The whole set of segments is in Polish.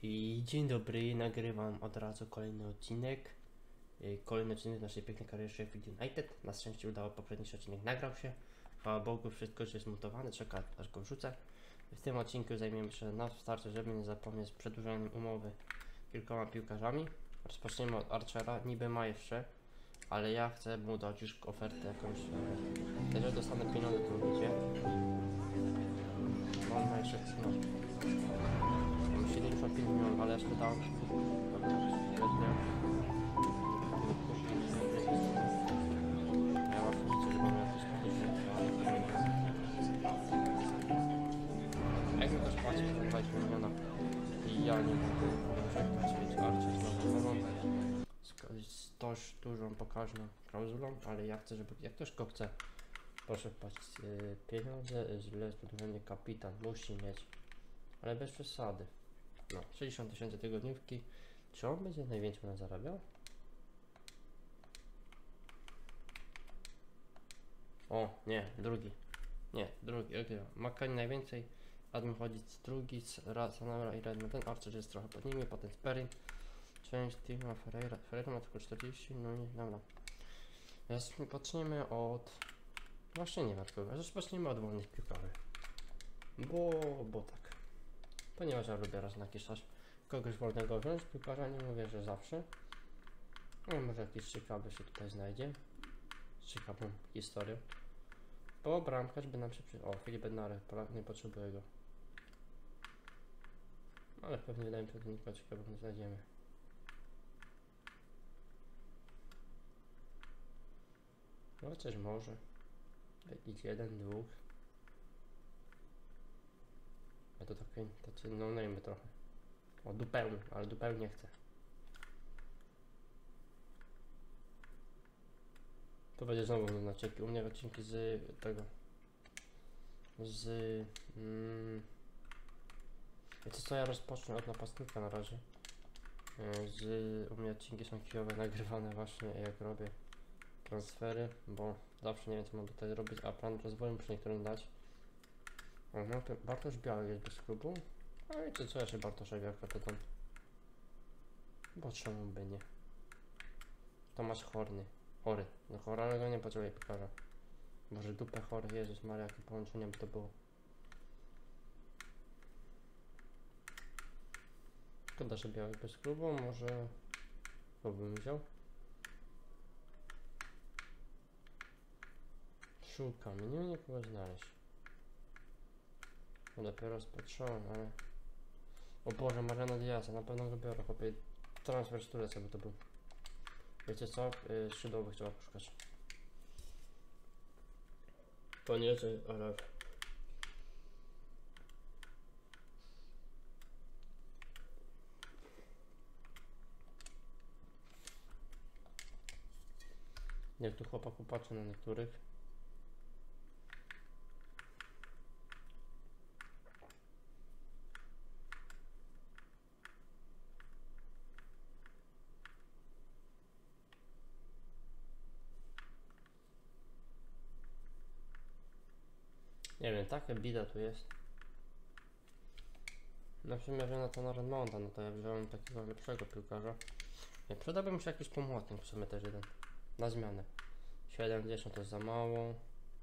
I dzień dobry, nagrywam od razu kolejny odcinek. Kolejny odcinek naszej pięknej kariery Sheffield United. Na szczęście udało, poprzedni odcinek nagrał się. Chwała Bogu, wszystko już jest zmontowane, czeka aż go wrzucę. W tym odcinku zajmiemy się na starcie, żeby nie zapomnieć, przedłużeniem umowy kilkoma piłkarzami. Rozpoczniemy od Archera, niby ma jeszcze, ale ja chcę mu dać już ofertę jakąś. Jeżeli dostanę pieniądze, to widzicie. Mam na jeszcze 75 milionów, ale jeszcze dam. Ja mam pozycję, że mam jakieś pozycje. Jak mi też płaci 20 milionów i ja nie mogę czekać, więc Archer znowu z dość dużą pokaźną klauzulą, ale ja chcę, żeby jak ktoś go chce, proszę płacić pieniądze, źle zbudowanie kapitan musi mieć, ale bez przesady. No, 60 tysięcy tygodniówki. Czy on będzie najwięcej na zarabiał? O, nie, drugi. Nie, drugi, Makani najwięcej, Adam chodzi drugi, Sanara i Redmond. Ten Archer jest trochę pod nimi, potem Sperry. Część Tima Ferreira ma tylko 40, no nie, dobra. Zaczniemy od... Właśnie nie ma tylko, zaczniemy od wolnych piłkarzy. Bo tak. Ponieważ ja lubię raz na jakiś czas kogoś wolnego wziąć, piłkarza nie mówię, że zawsze. No może jakiś ciekawy się tutaj znajdzie. Z ciekawą historią. Bo bramkarz by nam się O, Filip Bednarek, nie potrzebuję go. Ale pewnie wydaje mi się, że nikogo ciekawego nie znajdziemy. No chociaż może. Jakiś jeden, dwóch. A to takie, no najmy trochę. O, dupełny, ale dupełny nie chcę. To będzie znowu na odcinki. U mnie odcinki z tego. Wiecie co, ja rozpocznę od napastnika na razie. U mnie odcinki są kijowe, nagrywane właśnie jak robię transfery, bo zawsze nie wiem co mam tutaj robić, a plan rozwoju muszę niektórym dać. No to Bartosz Biały jest bez klubu. A wiecie co, ja się Bartosza Białka pytam. Bo czemu by nie? Tomasz Chory. No chorego nie potrzebuję piłkarza. Może dupę chory, Jezus Maria, jakie połączenia by to było. Szkoda, że Biały bez klubu, może... Kto bym wziął? Szukam, nie wiem nikogo znaleźć. No dopiero rozpatrzałem, ale... O Boże, Mariano Diaz, na pewno go biorę, chłopie. Transfer z Turecka by to był. Wiecie co? Skrzydłowych trzeba poszukać. To nie, ale... Jak tu chłopaku patrzy na niektórych. Nie wiem, taka bida tu jest. Na przymierze na to na Redmonda, no to ja wziąłem takiego lepszego piłkarza. Nie, przydałbym się jakiś pomocnik, w sumie też jeden. Na zmianę. 70 to jest za mało.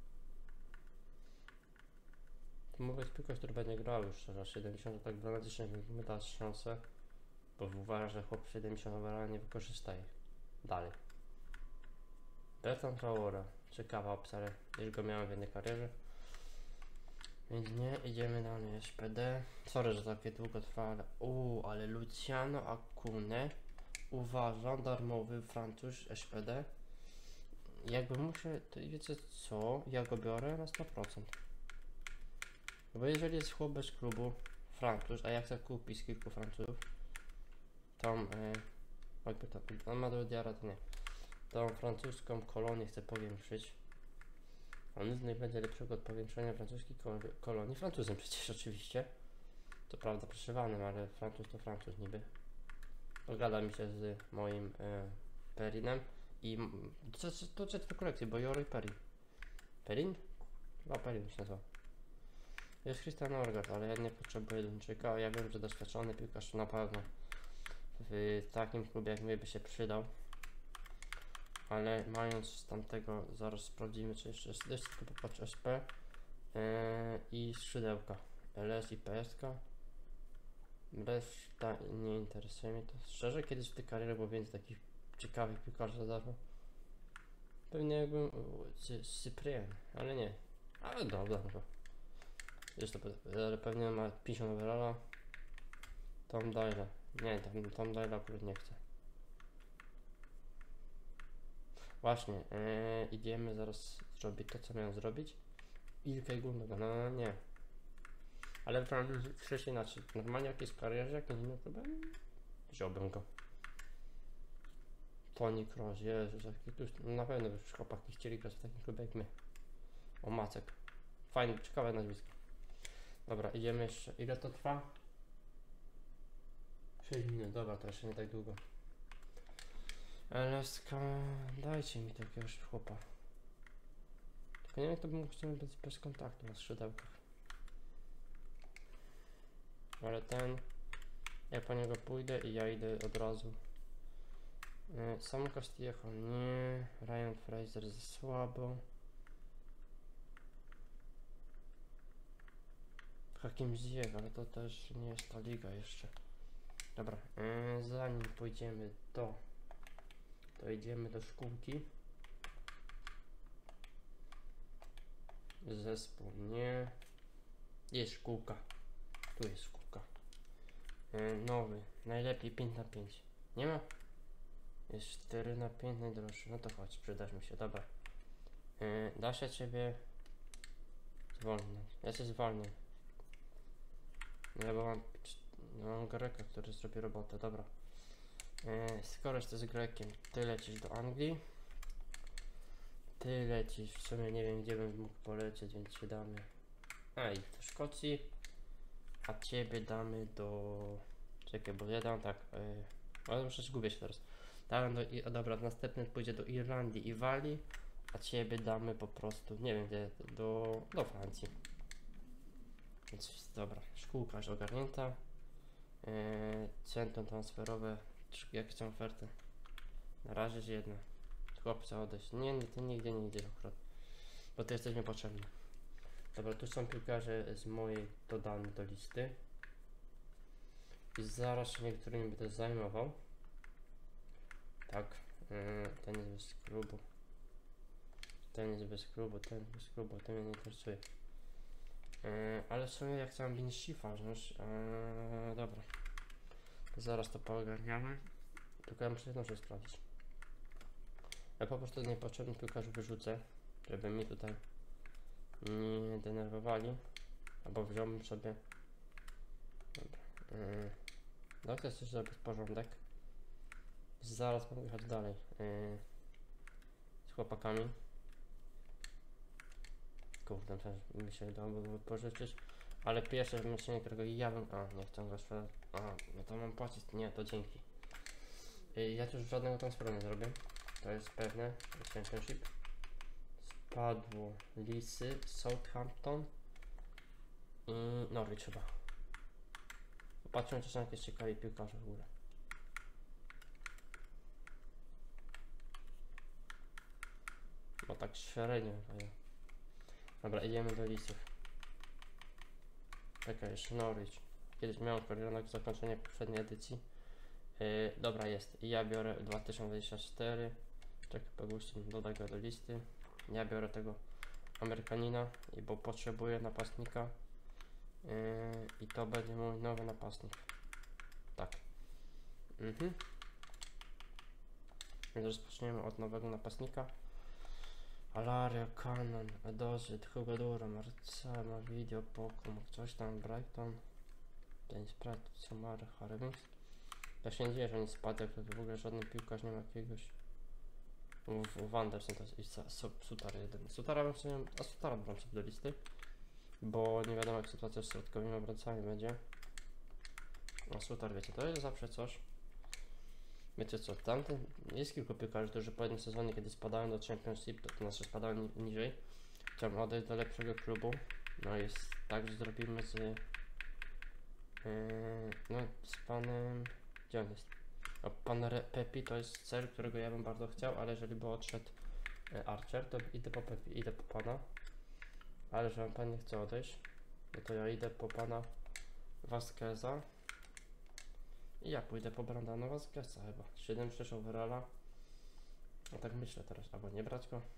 To mówię jest piłkarz, który będzie grał już szczerze. 70 tak dramatycznie mi da szansę. Bo uważam, że chłop 70 overalla nie wykorzysta ich. Dalej. Bertrand Traore. Ciekawa opcja, już go miałem w jednej karierze. Więc nie, idziemy dalej, SPD. Sorry, że takie długo trwa, ale... ale Luciano Acune. Uważam, darmowy Francuz SPD. Jakby muszę, to wiecie co? Ja go biorę na 100%. Bo jeżeli jest chłop bez klubu, Francuz, a ja chcę kupić z kilku Francuzów, tą... jakby to... On ma do Diara, to nie. Tą francuską kolonię chcę powiększyć. A nic nie będzie lepszego od powiększenia francuskiej kolonii. Francuzem przecież oczywiście. To prawda przyszywanym, ale Francuz to Francuz niby. Dogada mi się z moim Perinem. I to kolekcji, bo Joro i Perin. Perin? Chyba Perin się nazywa. Jest Christian Norgard, ale ja nie potrzebuję Duńczyka. Ja wiem, że doświadczony piłkarz na pewno w takim klubie jak my by się przydał. Ale mając tamtego, zaraz sprawdzimy, czy jeszcze jest tylko popatrz SP i skrzydełka LS i PSK. Reszta nie interesuje mnie to. Szczerze, kiedyś w tej karierze było więcej takich ciekawych piłkarzy za darmo. Pewnie jakbym Cyprien, ale nie. Ale dobra, no. Jest to, ale pewnie ma 50 overalla. Tom Dyle. Nie, Tom Dyle akurat nie chcę. Właśnie, idziemy zaraz zrobić to, co miałem zrobić. Ilkay Gundogan, no nie. Ale wcześniej inaczej. Normalnie jak jest w karierze, jak inny problem, wziąłbym go. Toni Kroos, Jezus, jaki tu na pewno by chłopaki chcieli grać w takim klubie jak my. O Macek. Fajne, ciekawe nazwisko. Dobra, idziemy jeszcze. Ile to trwa? 6 minut, dobra, to jeszcze nie tak długo. LSK, dajcie mi takiegoś chłopa. Tylko nie wiem, to bym chciał bez kontaktu na skrzydełkach. Ale ten, ja po niego pójdę i ja idę od razu. Sam Castillejo nie, Ryan Fraser za słabo. Hakim Ziyech, ale to też nie jest ta liga jeszcze. Dobra, zanim pójdziemy to idziemy do szkółki. Zespół nie. Jest szkółka. Tu jest szkółka. Nowy, najlepiej 5 na 5. Nie ma? Jest 4 na 5 najdroższy. No to chodź, przydasz mi się, dobra. Da się ciebie zwolnić. Ja cię zwolnię. Ja bo mam Greka, który zrobi robotę, dobra. Skoro jesteś Grekiem, ty lecisz do Anglii. Ty lecisz, w sumie nie wiem gdzie bym mógł polecieć, więc się damy. A i do Szkocji. A ciebie damy do... Czekaj, bo ja dam tak. Ale muszę zgubię się teraz. Dałem dobra, następny pójdzie do Irlandii i Walii. A ciebie damy po prostu, nie wiem gdzie, do Francji. Więc dobra, szkółka już ogarnięta. Centrum transferowe, jakie są oferty? Na razie jest jedna. Chłopca odejść. Nie, ty nigdzie nie idziesz akurat. Bo ty jesteś mi potrzebny. Dobra, tu są piłkarze z mojej dodane do listy. I zaraz się niektórymi będę zajmował. Tak, ten jest bez klubu. Ten jest bez klubu, ten bez klubu, ten mnie nie interesuje. Ale w sumie jak chciałem być Shifarz, dobra. Zaraz to poogarniamy. Tylko ja muszę jedną rzecz sprawdzić. Ja po prostu niepotrzebnych piłkarzy wyrzucę, żeby mi tutaj nie denerwowali. Albo wziąłbym sobie. Dobra. No to jest zrobić porządek. Zaraz mogę jechać dalej z chłopakami. Kurde, mi się udało pożyczyć. Ale pierwsze wzmocnienie, którego ja bym... A, nie chcę go sprzedać. A, no to mam płacić. Nie, to dzięki. Ja tu już żadnego transferu nie zrobię. To jest pewne. Championship. Spadło Lisy, Southampton i Norwich chyba. Popatrzmy, czy są jakieś ciekawe piłkarze w górę. Bo tak średnio chyba. Dobra, idziemy do Lisów. Czekaj, jeszcze Norwich. Kiedyś miałem korionek zakończenie poprzedniej edycji. Dobra, jest. I ja biorę 2024. Czekaj, Pogustin, dodaj go do listy. Ja biorę tego Amerykanina, bo potrzebuję napastnika. I to będzie mój nowy napastnik. Tak. Więc rozpoczniemy od nowego napastnika. Alaria, Cannon, Edozyt, Hugodura, Marcema, Video, Pokum, coś tam, Brighton, Dennis Pratt, Samara, Harvings. Ja się nie dzieje, że nie spadł, jak to w ogóle żaden piłkarz nie ma jakiegoś. Wanderson to jest Sutar jeden. Sutara bym sobie, a Sutara bym sobie do listy, bo nie wiadomo jak sytuacja z środkowymi obrońcami będzie. A Sutar, wiecie, to jest zawsze coś. Wiecie co, tamten jest kilku piłkarzy, którzy po jednym sezonie, kiedy spadałem do Championship, to znaczy spadałem niżej, chciałem odejść do lepszego klubu No jest tak, że zrobimy no z panem, gdzie on jest? O, pan Pepi to jest cel, którego ja bym bardzo chciał, ale jeżeli by odszedł Archer, to idę po Pepi, idę po pana, ale że pan nie chce odejść, no to ja idę po pana Vasqueza i ja pójdę po Brandana Vasqueza chyba, 7-6 overalla, no tak myślę teraz, albo nie brać go,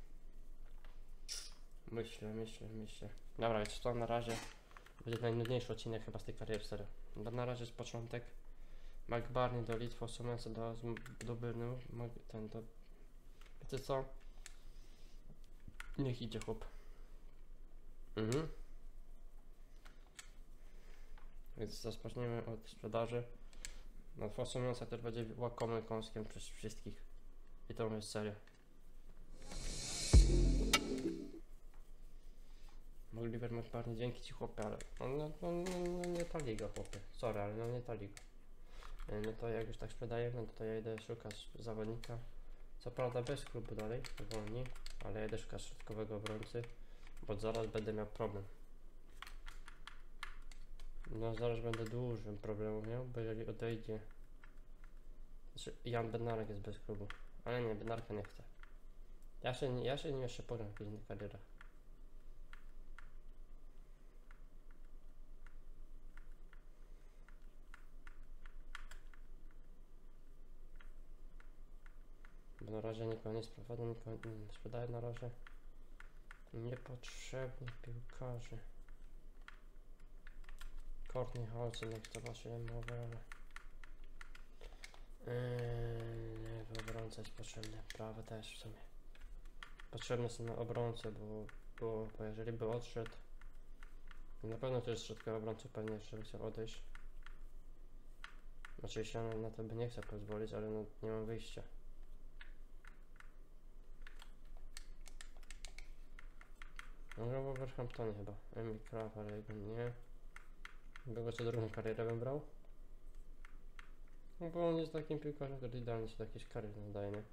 myślę, dobra, więc to na razie będzie najnudniejszy odcinek chyba z tej kariery, serio. Na razie jest początek. McBarney do Litwo, Sumensa do Byrnu, ten do... Wiecie co? Niech idzie chłop. Więc rozpoczniemy od sprzedaży. No Fosumensa też będzie łakomym kąskiem przez wszystkich. I to jest serio. Oliver McBarney, dzięki ci chłopie, ale no, nie ta liga chłopie. Sorry, ale no nie ta liga. No to jak już tak sprzedajemy, no to ja idę szukać zawodnika. Co prawda bez klubu dalej, wolni, ale ja idę szukać środkowego obrońcy, bo zaraz będę miał problem. No zaraz będę dużym problemem miał, bo jeżeli odejdzie... Znaczy Jan Bednarek jest bez klubu, ale nie, Bednarka nie chcę. Ja się nim jeszcze pogram w innych karierach. Bo na razie nikogo nie sprowadzę, nikogo nie sprzedaję na razie. Niepotrzebnych piłkarzy. Courtney Hodgson, jak zobaczę ile ma overalla. Lewy obrońca jest potrzebny, prawy też w sumie. Potrzebne są na obrońcę, bo jeżeli by odszedł, na pewno to jest środkowy obrońca, pewnie jeszcze by chciał odejść. Oczywiście ja na to by nie chcę pozwolić, ale no, nie mam wyjścia. On grał w Wolverhamptonie chyba. Emil Kraft, ale jego nie. Chyba co drugą karierę bym brał. No bo on jest takim piłkarzem, który idealnie się do jakiejś kariery nadaje, nie?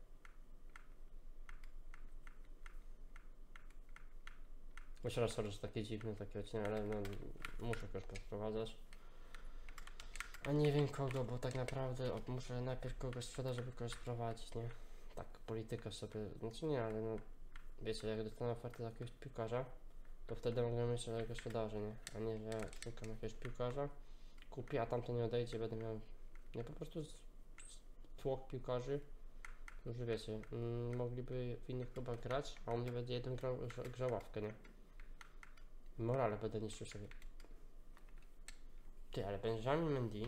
Jeszcze raz sorry, że takie dziwne takie odcinek, ale no muszę kogoś prowadzać. A nie wiem kogo, bo tak naprawdę muszę najpierw kogoś sprzedać, żeby kogoś prowadzić, nie? Tak, polityka sobie, znaczy nie, ale no wiecie, jak dostanę ofertę za jakiegoś piłkarza, to wtedy mogę myśleć o jego sprzedaży, nie? A nie, że ja szukam jakiegoś piłkarza, kupię, a tamten nie odejdzie, będę miał, nie, po prostu tłok piłkarzy, którzy wiecie, mogliby w innych klubach grać, a on nie będzie jeden grał ławkę, nie? Morale będę niszczył sobie. Ty, ale Benjamin Mendy,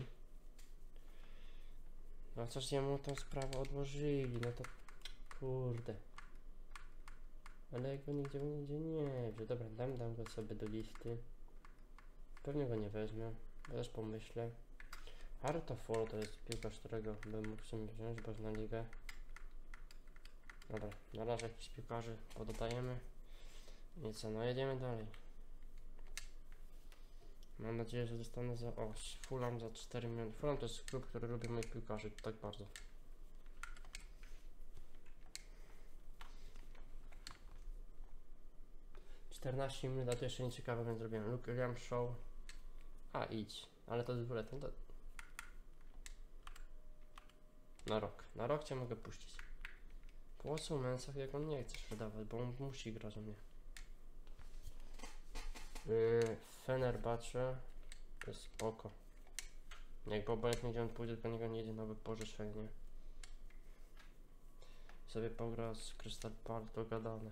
no coś jemu tą sprawę odłożyli, no to kurde. Ale jak go nigdzie nie wziął. Dobra, dam go sobie do listy. Pewnie go nie wezmę, też pomyślę. Hartoforo to jest piłkarz, którego bym mógł sobie wziąć, bo na ligę. Dobra, na razie jakichś piłkarzy pododajemy. I co, no jedziemy dalej. Mam nadzieję, że dostanę za... O, Fulham za 4 miliony. Fulham to jest klub, który lubi moich piłkarzy tak bardzo. $14 minut, a to jeszcze nieciekawe, więc zrobiłem. Luke William Show. A, idź. Ale to jest bulletin. To... Na rok cię mogę puścić. Po Sumensach, jak on nie chce sprzedawać, bo on musi grać o mnie. Fenerbahce to jest spoko. Jakby obojętnie gdzie on pójdzie, do niego nie jedzie nowe pożyczenie. Sobie pogra z Crystal Palace, dogadane.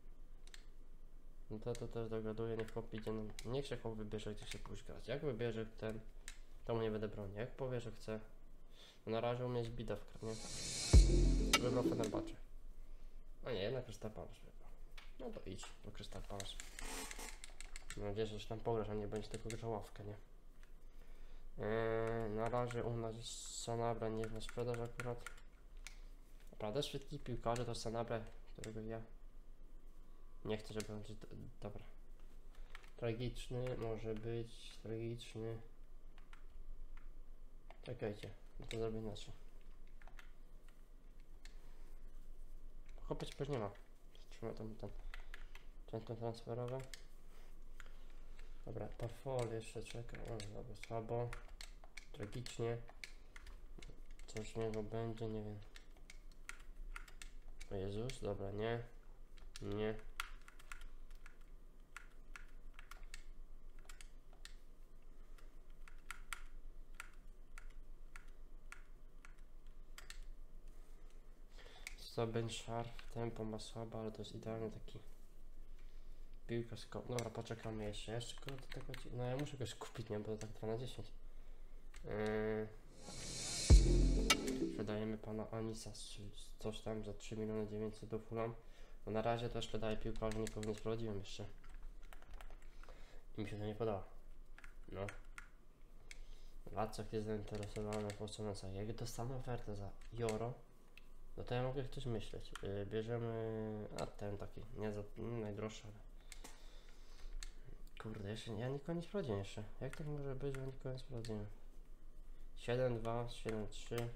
No to też dogaduję, niech chłop idzie, no, niech się chłop wybierze, gdzie się pójść grać. Jak wybierze ten, to mu nie będę bronił. Jak powie, że chce, no na razie u mnie jest bida w kranie. Wybrał Fenerbahce. A nie, jednak Crystal Palace wybrał. No to idź do Crystal Palace. Mam nadzieję, że się tam pograsz, a nie będzie tylko grał ławkę, nie? Na razie u nas jest Sanabria, nie jest na sprzedaż akurat. Naprawdę wszystkich piłkarzy to Sanabria, którego ja nie chcę, żeby on... Dobra. Tragiczny może być, tragiczny. Czekajcie, no to zrobię inaczej. Chłopiec już nie ma. Trzymaj ten transferowe. Dobra, Pafol jeszcze czeka. O, dobra, słabo. Tragicznie. Coś z niego będzie, nie wiem. O Jezus, dobra, nie. Nie. Soben Sharp, tempo ma słabe, ale to jest idealny taki piłka skok. Dobra, poczekamy jeszcze kogo do tego. No ja muszę go skupić, nie? Bo to tak 2 na 10. Sprzedajemy pana Anisa coś tam za 3 miliony 900 do Fulham. Bo na razie też sprzedaję piłkarzy, nikogo nie sprowadziłem jeszcze. I mi się to nie podoba. No. Władcach jest zainteresowany w osobnicach. Jak dostanę ofertę za Joro, no to ja mogę coś myśleć. Bierzemy. A ten taki, nie za najdroższy, ale. Kurde, jeszcze ja nikogo nie sprawdziłem jeszcze. Jak tak może być, że nikogo nie sprawdziłem? 7-2, 7-3.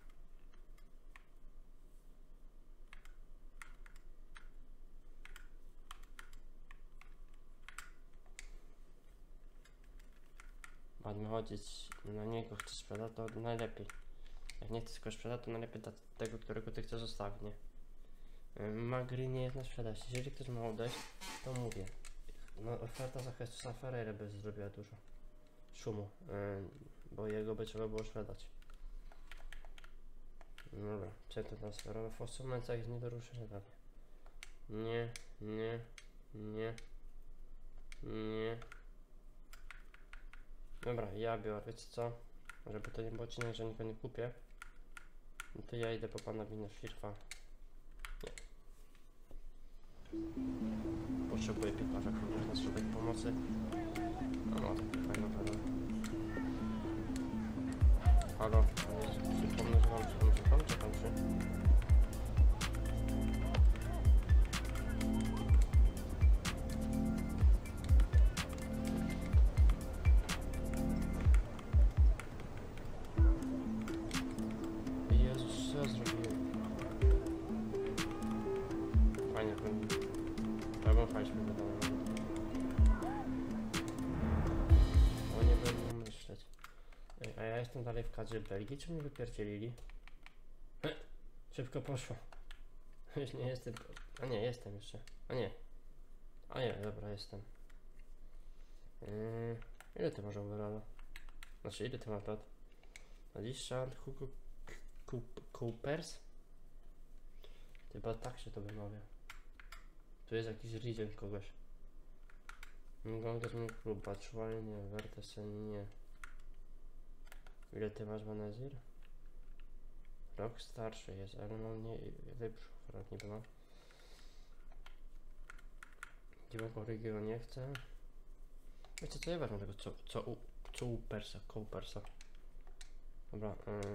Ładnie chodzić na niego, chcesz sprzedać, to najlepiej. Jak nie chcesz go sprzedać, to najlepiej dla tego, którego ty chcesz zostawić, nie? Magri nie jest na sprzedaż. Jeżeli ktoś ma odejść, to mówię. No, oferta za Jesusa Ferreira by zrobiła dużo szumu, bo jego by trzeba było sprzedać. Dobra, centrum transferowe w Osumecach jest nie do ruszenia dalej. Nie, nie, nie, nie. Dobra, ja biorę, wiecie co? Żeby to nie było odcinek, że nikogo nie kupię. No to ja idę po pana Wina Szirfa. Nie. Potrzebuję piłkarza, który można szukać pomocy. No, fajna fajna. Halo, przypomnę, że mam czekam, czy? Jezus, co ja zrobiłem? Fajnie, fajnie. Albo fajnie wydało. O nie będę myśleć. Ej, a ja jestem dalej w kadrze Belgii, czy mnie wypierdzielili? Szybko poszło. Już nie jestem. A nie, jestem jeszcze. A nie. A nie, dobra, jestem. Ile ty masz overalla? Znaczy, ile ty masz lat? Alicia, Hugo Coopers? Chyba tak się to wymawia. Tu jest jakiś region kogoś. Gongas mi klub, Batshuayi nie, Vertesen nie. Ile ty masz Vanezir? Rok starszy jest, ale no nie, lepszy akurat niby ma. Dziwnego Rygiego nie chcę. Wiecie co, ja wezmę tego Coupersa. Dobra,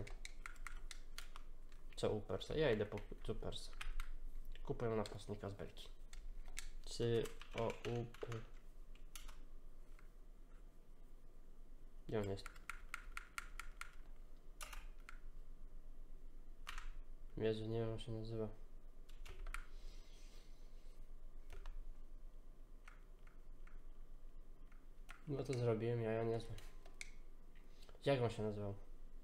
Coupersa, ja idę po Coupersa. Kupuję napastnika z Belgii. C-O-U-P. Gdzie on jest? Jezu, nie wiem jak się nazywa. No to zrobiłem, ja nie znam. Jak on się nazywał?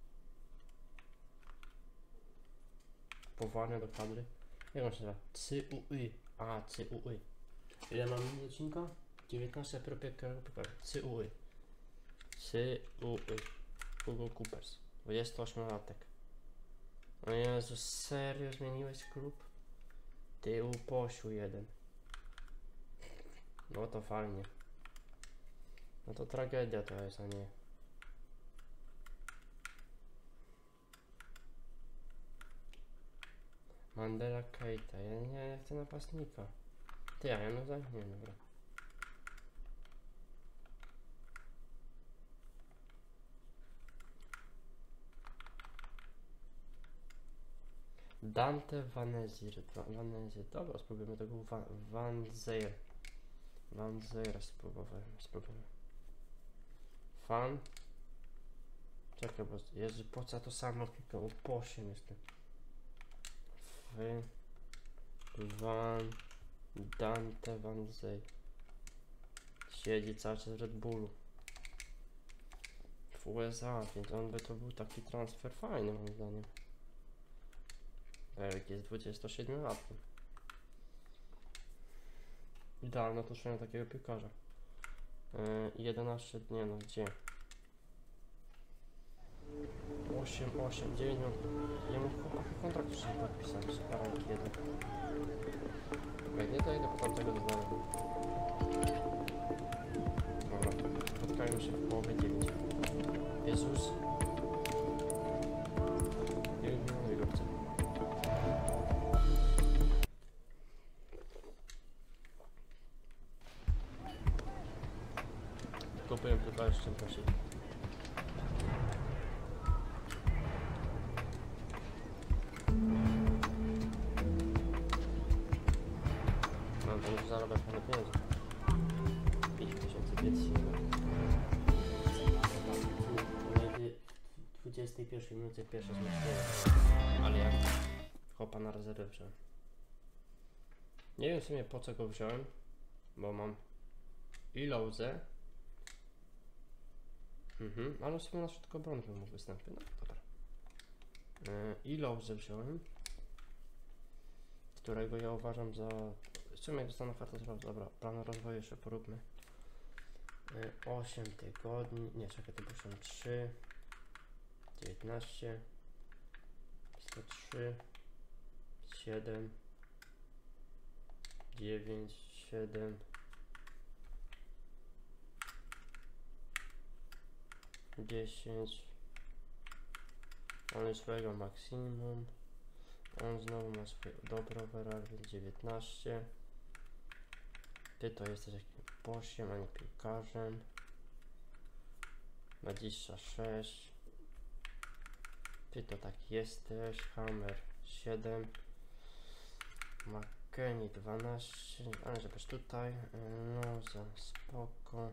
Powołanie do kadry? Jak on się nazywa? C-U-Y. A, C-U-Y. Ile mam minut odcinka? 19 C-U-Y. C-U-Y. Hugo Coopers. 28-latek. O Jezu, serio zmieniłeś klub? Ty uposiu jeden. No to fajnie. No to tragedia to jest, a nie. Mandela Keita. Ja nie chcę napastnika. Ty, ja no nie, dobra. Dante Vanezir. Dobra, spróbujemy tego Van Zeir spróbujemy. Czekaj, bo Jezu, po co to samo kliknął? Po 8 jestem. Dante Van Zeir. siedzi cały czas w Red Bullu w USA, więc on by to był taki transfer fajny moim zdaniem. Erik jest 27-latkiem. Idealne to szukanie takiego piłkarza. 11 dni, no gdzie? 8, 9, jemu kontrakt już nie podpisałem, parę kiedy. Jak nie, to idę po tamtego do dalej. Dobra, spotkajmy się w połowie 9. Jezus. 9 milionów jego chcę. Kupiłem tylko jeszcze prosić. No to już zarabiasz na pieniądze. 5500. W 21 minucie pierwsze zmęczenie. Ale jak chłopa na rezerwę wziąłem. Nie wiem w sumie po co go wziąłem, bo mam i Louzę. Ale w sumie na środku obrony bym mógł wystąpić. No dobra. I Louzę wziąłem, którego ja uważam za... W sumie jak dostanę ofertę, dobra, plan rozwoju jeszcze poróbmy. 8 tygodni, nie czekaj, to są 3, 19, 103, 7, 9, 7, 10. On jest swojego maksimum. On znowu ma swoje dobro overall, więc 19. Ty to jesteś jakim posiem, a nie piłkarzem. 26. Ty to tak jesteś. Hammer 7. McKennie 12. Ale żebyś tutaj. No za spoko.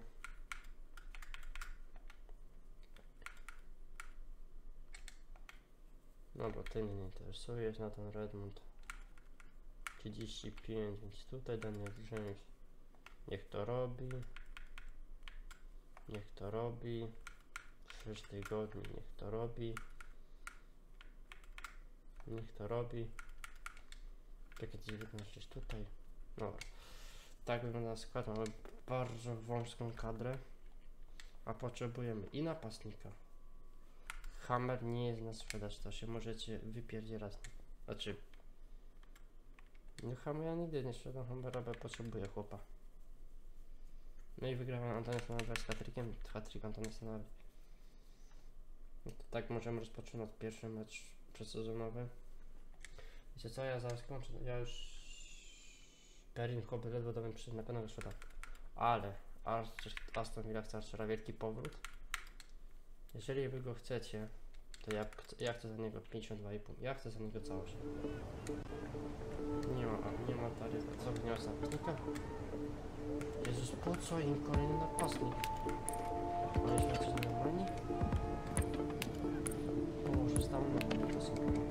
No bo ty mnie nie interesujesz na ten Redmond. 35, więc tutaj Daniel James. Niech to robi. Niech to robi. 6 tygodni, niech to robi. Niech to robi. Czekaj, 19 tutaj. Dobra. Tak wygląda skład. Mamy bardzo wąską kadrę. A potrzebujemy i napastnika. Hammer nie jest na sprzedaż, to się możecie wypierdzielać. Znaczy... No Hammer, ja nigdy nie sprzedam Hammera, bo potrzebuję chłopa. No i wygrałem Antonio Sanabria z hat-trickiem. Hat-trick Antonio Sanabria. No to tak możemy rozpoczynać pierwszy mecz przedsezonowy. Wiecie co, ja zaraz kończę. Ja już... Perin Hobby ledwo do mnie przyszedł, na pewno wyszło tak. Ale... Aston Villa chce Archera, wielki powrót. Jeżeli wy go chcecie, to ja chcę za niego 52,5. Ja chcę za niego całość. Nie ma taryfy. Co wniosła napastnika? Jezus, po co im kolejny napastnik? Oni się coś normalni? O, może stało na mnie to sobie.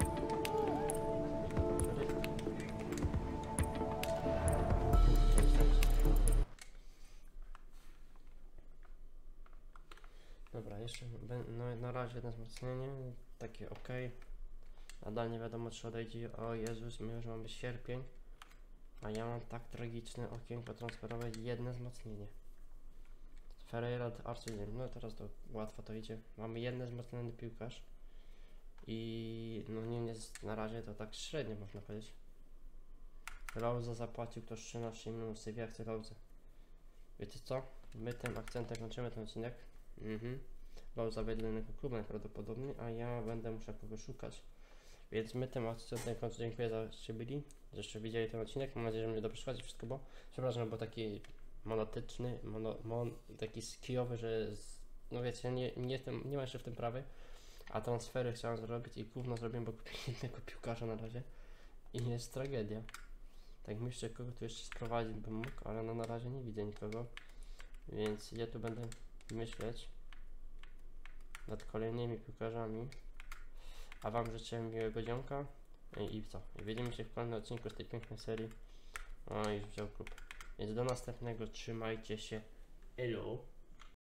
Dobra, jeszcze no, na razie jedno wzmocnienie, takie ok. Nadal nie wiadomo czy odejdzie. O Jezus, my już mamy sierpień, a ja mam tak tragiczne okienko transferowe, jedno wzmocnienie. Ferreira, Arsenal, no teraz to łatwo to idzie. Mamy jedno wzmocniony piłkarz i no nie jest na razie to tak średnio można powiedzieć. Louza zapłacił ktoś 13 milionów, Sevilla chce Louzę. Wiecie co? My tym akcentem kończymy ten odcinek. Louza wejdzie do innego klubu najprawdopodobniej, a ja będę musiał kogoś szukać. Więc my tym akcentem kończę. Dziękuję za że byli, że jeszcze widzieli ten odcinek. Mam nadzieję, że mnie dobrze słuchacie wszystko, bo przepraszam, bo taki monotyczny, taki skijowy, że no wiecie, nie ma jeszcze w tym prawy, a transfery chciałem zrobić i gówno zrobiłem, bo kupiłem jednego piłkarza na razie i jest tragedia. Tak myślę, kogo tu jeszcze sprowadzić bym mógł, ale no na razie nie widzę nikogo, więc ja tu będę myśleć nad kolejnymi piłkarzami, a wam życzę miłego dzionka i co? I widzimy się w kolejnym odcinku z tej pięknej serii. O, już wziął klub. Więc do następnego, trzymajcie się. Elo.